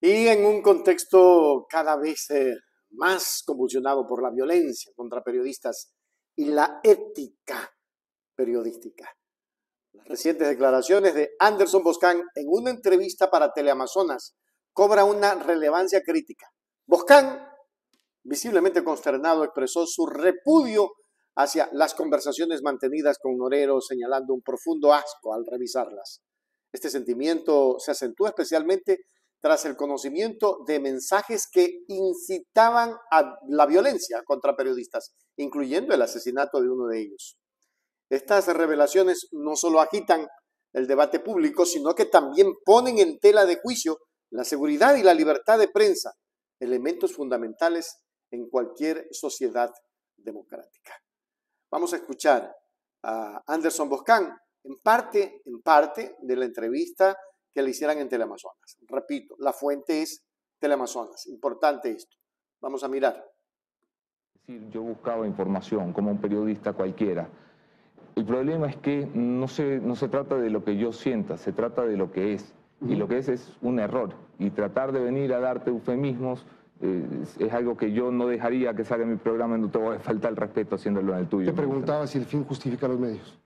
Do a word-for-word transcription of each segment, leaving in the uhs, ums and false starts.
Y en un contexto cada vez eh, más convulsionado por la violencia contra periodistas y la ética periodística. Las recientes declaraciones de Anderson Boscan en una entrevista para Teleamazonas cobra una relevancia crítica. Boscan, visiblemente consternado, expresó su repudio hacia las conversaciones mantenidas con Norero, señalando un profundo asco al revisarlas. Este sentimiento se acentúa especialmente tras el conocimiento de mensajes que incitaban a la violencia contra periodistas, incluyendo el asesinato de uno de ellos. Estas revelaciones no solo agitan el debate público, sino que también ponen en tela de juicio la seguridad y la libertad de prensa, elementos fundamentales en cualquier sociedad democrática. Vamos a escuchar a Anderson Boscan en parte, en parte de la entrevista que le hicieran en Teleamazonas. Repito, la fuente es Teleamazonas. Importante esto. Vamos a mirar. Yo buscaba información como un periodista cualquiera. El problema es que no se, no se trata de lo que yo sienta, se trata de lo que es. Y lo que es es un error. Y tratar de venir a darte eufemismos eh, es, es algo que yo no dejaría que salga en mi programa, no te voy a faltar el respeto haciéndolo en el tuyo. Te preguntaba si el fin justifica los medios.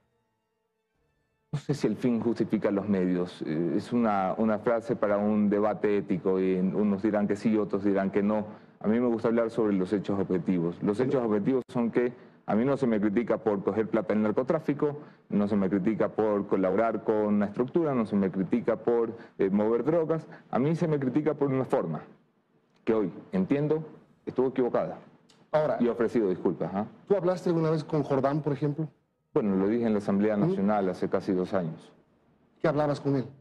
No sé si el fin justifica los medios. Eh, es una, una frase para un debate ético y unos dirán que sí, otros dirán que no. A mí me gusta hablar sobre los hechos objetivos. Los hechos objetivos son que a mí no se me critica por coger plata en el narcotráfico, no se me critica por colaborar con una estructura, no se me critica por eh, mover drogas. A mí se me critica por una forma que hoy, entiendo, estuvo equivocada. Ahora, y he ofrecido disculpas. ¿eh? ¿Tú hablaste alguna vez con Jordán, por ejemplo? Bueno, lo dije en la Asamblea Nacional ¿Mm? hace casi dos años. ¿Qué hablabas con él?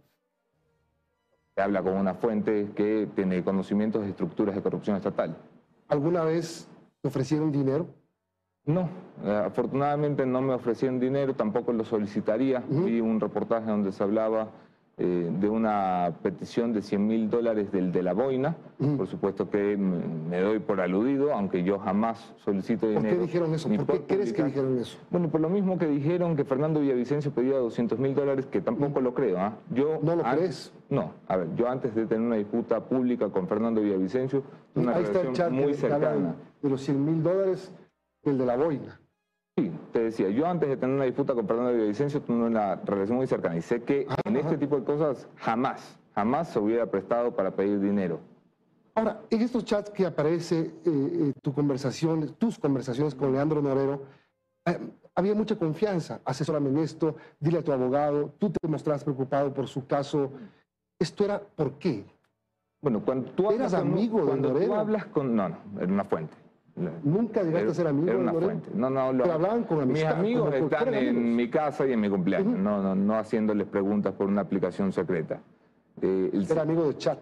Se habla con una fuente que tiene conocimientos de estructuras de corrupción estatal. ¿Alguna vez te ofrecieron dinero? No, eh, afortunadamente no me ofrecieron dinero, tampoco lo solicitaría. Uh-huh. Vi un reportaje donde se hablaba eh, de una petición de cien mil dólares del de la boina. Uh-huh. Por supuesto que me, me doy por aludido, aunque yo jamás solicito dinero. ¿Por qué dijeron eso? ¿Por qué crees que dijeron eso? Bueno, por lo mismo que dijeron que Fernando Villavicencio pedía doscientos mil dólares, que tampoco uh-huh. lo creo. ¿eh? Yo ¿No lo antes, crees? No, a ver, yo antes de tener una disputa pública con Fernando Villavicencio, una Ahí relación está el chat muy que cercana. De los cien mil dólares, el de la boina. Sí, te decía, yo antes de tener una disputa con Fernando Villavicencio tuve una relación muy cercana y sé que ajá, en ajá. este tipo de cosas jamás, jamás se hubiera prestado para pedir dinero. Ahora, en estos chats que aparece eh, eh, tu conversación, tus conversaciones con Leandro Norero, eh, había mucha confianza. Asesórame en esto, dile a tu abogado, tú te mostrabas preocupado por su caso. ¿Esto era por qué? Bueno, cuando tú ¿Eras hablas amigo con, de cuando Norero? Tú hablas con, no, no, era una fuente. ¿Nunca llegaste era, a ser amigo era una de Norero? fuente. No, no, lo, Pero hablaban con amistad. Mis amigos como, están en amigos? mi casa y en mi cumpleaños, Uh-huh. no, no, no haciéndoles preguntas por una aplicación secreta. Eh, el... ¿Era amigo de chat?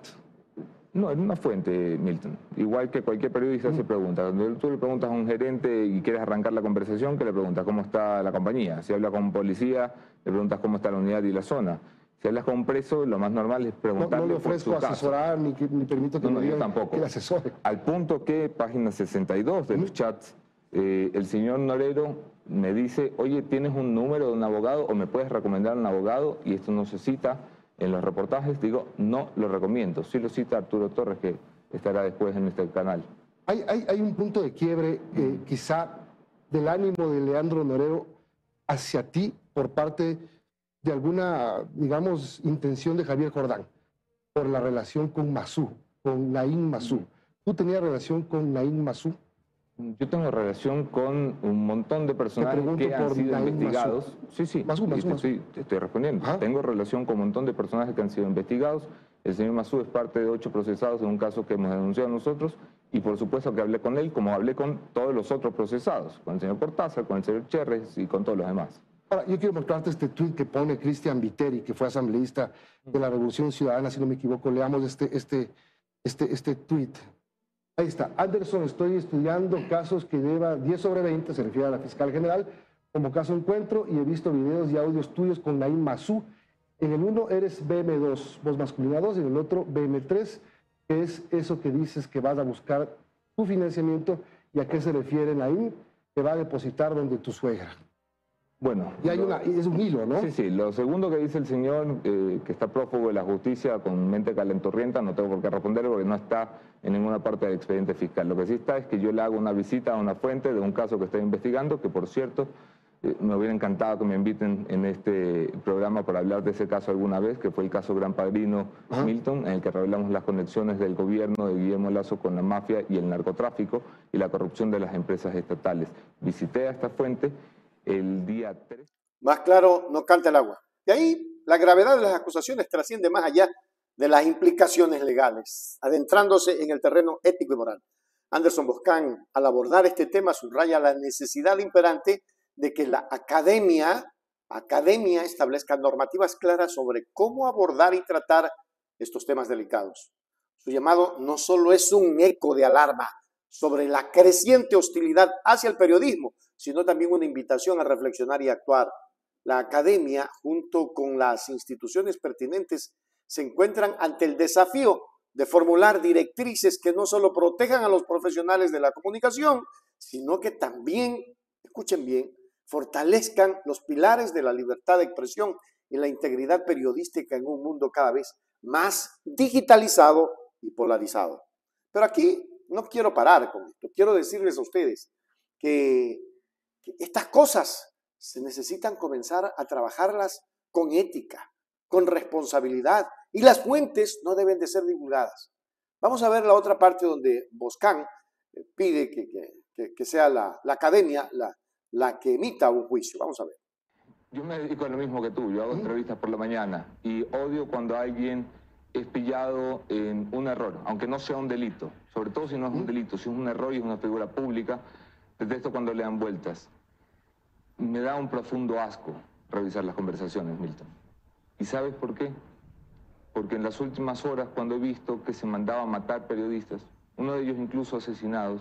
No, era una fuente, Milton. Igual que cualquier periodista uh-huh. se pregunta. Cuando tú le preguntas a un gerente y quieres arrancar la conversación, que le preguntas cómo está la compañía. Si habla con un policía, le preguntas cómo está la unidad y la zona. Si hablas con un preso, lo más normal es preguntarle no, no le ofrezco por su asesorar caso. Ni, que, ni permito que no, me no, diga yo tampoco. que le asesore. Al punto que, página sesenta y dos de uh-huh. los chats, eh, el señor Norero me dice, oye, ¿tienes un número de un abogado o me puedes recomendar un abogado? Y esto no se cita en los reportajes. Digo, no lo recomiendo. Sí lo cita Arturo Torres, que estará después en este canal. Hay, hay, hay un punto de quiebre, eh, quizá, del ánimo de Leandro Norero hacia ti por parte de alguna, digamos, intención de Javier Jordán, por la relación con Masú, con Naim Masú. ¿Tú tenías relación con Naim Masú? Yo tengo relación con un montón de personajes que han sido Naim investigados. Masú. Sí, sí, Masú, Masú, te, Masú. Estoy, te estoy respondiendo. ¿Ah? Tengo relación con un montón de personajes que han sido investigados. El señor Masú es parte de ocho procesados en un caso que hemos denunciado nosotros y por supuesto que hablé con él como hablé con todos los otros procesados, con el señor Cortázar, con el señor Cherres y con todos los demás. Ahora, yo quiero mostrarte este tuit que pone Cristian Viteri, que fue asambleísta de la Revolución Ciudadana, si no me equivoco. Leamos este, este, este, este tuit. Ahí está. Anderson, estoy estudiando casos que lleva diez sobre veinte, se refiere a la fiscal general, como caso encuentro, y he visto videos y audios tuyos con Naim Masú. En el uno eres B M dos, voz masculina dos, y en el otro B M tres, que es eso que dices que vas a buscar tu financiamiento, y a qué se refiere Naim, que va a depositar donde tu suegra. Bueno. Y hay lo, una, es un hilo, ¿no? Sí, sí. Lo segundo que dice el señor, eh, que está prófugo de la justicia con mente calenturrienta, no tengo por qué responderle porque no está en ninguna parte del expediente fiscal. Lo que sí está es que yo le hago una visita a una fuente de un caso que estoy investigando, que por cierto, eh, me hubiera encantado que me inviten en este programa para hablar de ese caso alguna vez, que fue el caso Gran Padrino Ajá. Milton, en el que revelamos las conexiones del gobierno de Guillermo Lasso con la mafia y el narcotráfico y la corrupción de las empresas estatales. Visité a esta fuente el día tres. Más claro no canta el agua. Y ahí la gravedad de las acusaciones trasciende más allá de las implicaciones legales, adentrándose en el terreno ético y moral. Anderson Boscan, al abordar este tema, subraya la necesidad imperante de que la academia, academia establezca normativas claras sobre cómo abordar y tratar estos temas delicados. Su llamado no solo es un eco de alarma sobre la creciente hostilidad hacia el periodismo, sino también una invitación a reflexionar y actuar. La academia, junto con las instituciones pertinentes, se encuentran ante el desafío de formular directrices que no solo protejan a los profesionales de la comunicación, sino que también, escuchen bien, fortalezcan los pilares de la libertad de expresión y la integridad periodística en un mundo cada vez más digitalizado y polarizado. Pero aquí no quiero parar con esto, quiero decirles a ustedes que, que estas cosas se necesitan comenzar a trabajarlas con ética, con responsabilidad, y las fuentes no deben de ser divulgadas. Vamos a ver la otra parte donde Boscan pide que, que, que sea la, la academia la, la que emita un juicio. Vamos a ver. Yo me dedico a lo mismo que tú, yo hago entrevistas por la mañana y odio cuando alguien es pillado en un error, aunque no sea un delito, sobre todo si no es un delito, si es un error y es una figura pública, detesto cuando le dan vueltas. Me da un profundo asco revisar las conversaciones, Milton. ¿Y sabes por qué? Porque en las últimas horas, cuando he visto que se mandaba a matar periodistas, uno de ellos incluso asesinados,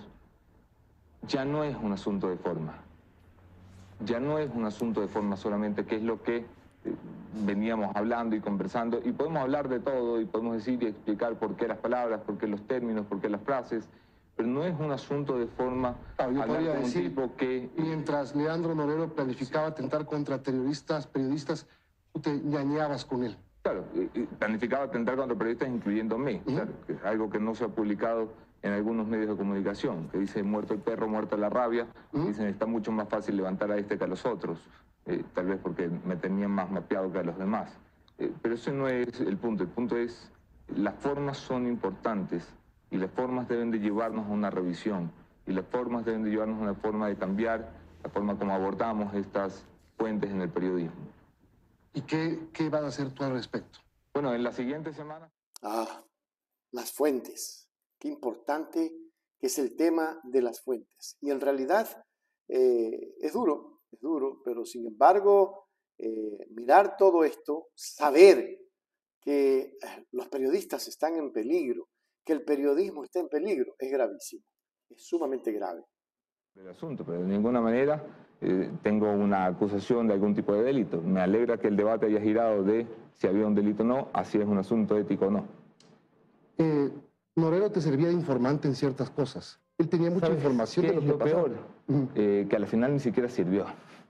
ya no es un asunto de forma. Ya no es un asunto de forma solamente, que es lo que eh, veníamos hablando y conversando, y podemos hablar de todo, y podemos decir y explicar por qué las palabras, por qué los términos, por qué las frases, pero no es un asunto de forma claro, yo hablar con decir, un tipo que... Mientras Leandro Norero planificaba atentar contra terroristas, periodistas, tú te ñañabas con él. Claro, planificaba atentar contra periodistas incluyéndome, uh-huh. Claro, que es algo que no se ha publicado en algunos medios de comunicación, que dice muerto el perro, muerta la rabia, uh-huh. Dicen está mucho más fácil levantar a este que a los otros, eh, tal vez porque me tenían más mapeado que a los demás. Eh, pero ese no es el punto, el punto es, las formas son importantes y las formas deben de llevarnos a una revisión y las formas deben de llevarnos a una forma de cambiar la forma como abordamos estas fuentes en el periodismo. ¿Y qué, qué vas a hacer tú al respecto? Bueno, en la siguiente semana... Ah, las fuentes. Qué importante que es el tema de las fuentes. Y en realidad eh, es duro, es duro, pero sin embargo, eh, mirar todo esto, saber que los periodistas están en peligro, que el periodismo está en peligro, es gravísimo, es sumamente grave. El asunto, pero de ninguna manera eh, tengo una acusación de algún tipo de delito. Me alegra que el debate haya girado de si había un delito o no, así es un asunto ético o no. Eh, Norero te servía de informante en ciertas cosas. Él tenía mucha información de lo que lo pasaba. peor, eh, que al final ni siquiera sirvió.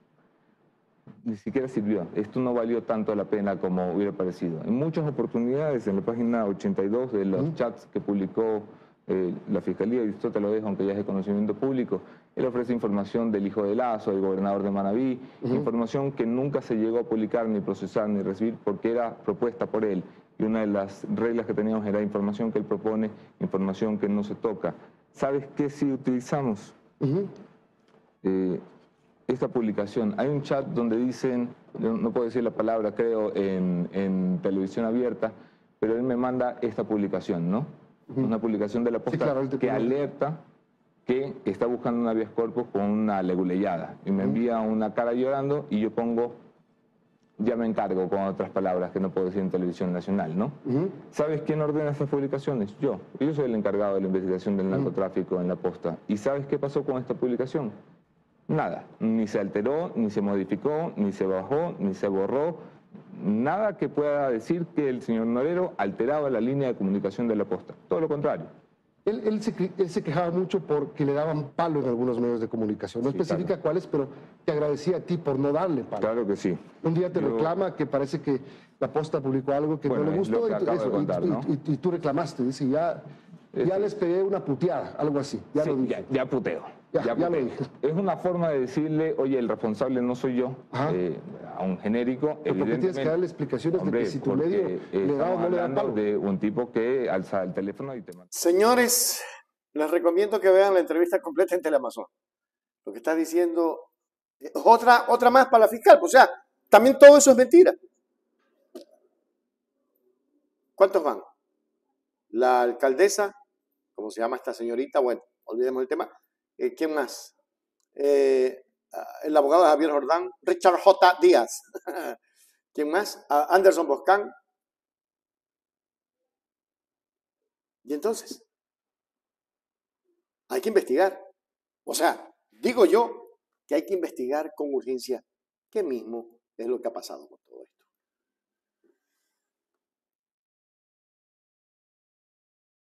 Ni siquiera sirvió. Esto no valió tanto la pena como hubiera parecido. En muchas oportunidades, en la página ochenta y dos de los uh-huh. chats que publicó eh, la Fiscalía, y esto te lo dejo aunque ya es de conocimiento público, él ofrece información del hijo de Lasso, del gobernador de Manabí, uh-huh. información que nunca se llegó a publicar, ni procesar, ni recibir, porque era propuesta por él. Y una de las reglas que teníamos era información que él propone, información que no se toca. ¿Sabes qué sí utilizamos? Uh-huh. eh, esta publicación. Hay un chat donde dicen, no puedo decir la palabra, creo, en, en televisión abierta, pero él me manda esta publicación, ¿no? Uh-huh. Una publicación de la Posta sí, claro, que alerta que está buscando un habeas corpus con una leguleyada. Y me uh-huh. envía una cara llorando y yo pongo, ya me encargo, con otras palabras que no puedo decir en televisión nacional, ¿no? Uh-huh. ¿Sabes quién ordena estas publicaciones? Yo. Yo soy el encargado de la investigación del narcotráfico uh-huh. en la Posta. ¿Y sabes qué pasó con esta publicación? Nada, ni se alteró, ni se modificó, ni se bajó, ni se borró, nada que pueda decir que el señor Norero alteraba la línea de comunicación de la Posta. Todo lo contrario. Él, él, se, él se quejaba mucho porque le daban palo en algunos medios de comunicación. No Sí, especifica claro. cuáles, pero te agradecía a ti por no darle palo. Claro que sí. Un día te Yo- reclama que parece que la Posta publicó algo que Bueno, no le es lo gustó que y, tú- acabo de eso, y- contar, y- ¿no? y- y tú reclamaste. Dice, ya, ya Eso. les pegué una puteada, algo así. Ya Sí, lo dije. ya, ya puteo. Ya, ya lo puteo. dije. Es una forma de decirle, oye, el responsable no soy yo, Ajá. eh, a un genérico. Pero ¿por qué tienes que evidentemente. darle explicaciones Hombre, de que si tu porque, medio eh, le da o estamos no le da hablando palo? de un tipo que alza el teléfono y te manda. Señores, les recomiendo que vean la entrevista completa en Teleamazon. Lo que está diciendo es otra, otra más para la fiscal. O sea, también todo eso es mentira. ¿Cuántos van? La alcaldesa, ¿cómo se llama esta señorita? Bueno, olvidemos el tema. Eh, ¿Quién más? Eh, el abogado de Javier Jordán, Richard J. Díaz. ¿Quién más? Ah, Anderson Boscán. Y entonces, hay que investigar. O sea, digo yo que hay que investigar con urgencia qué mismo es lo que ha pasado con todo.